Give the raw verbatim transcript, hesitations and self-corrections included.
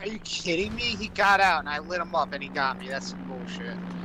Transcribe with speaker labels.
Speaker 1: Are you kidding me? He got out and I lit him up and he got me. That's some bullshit.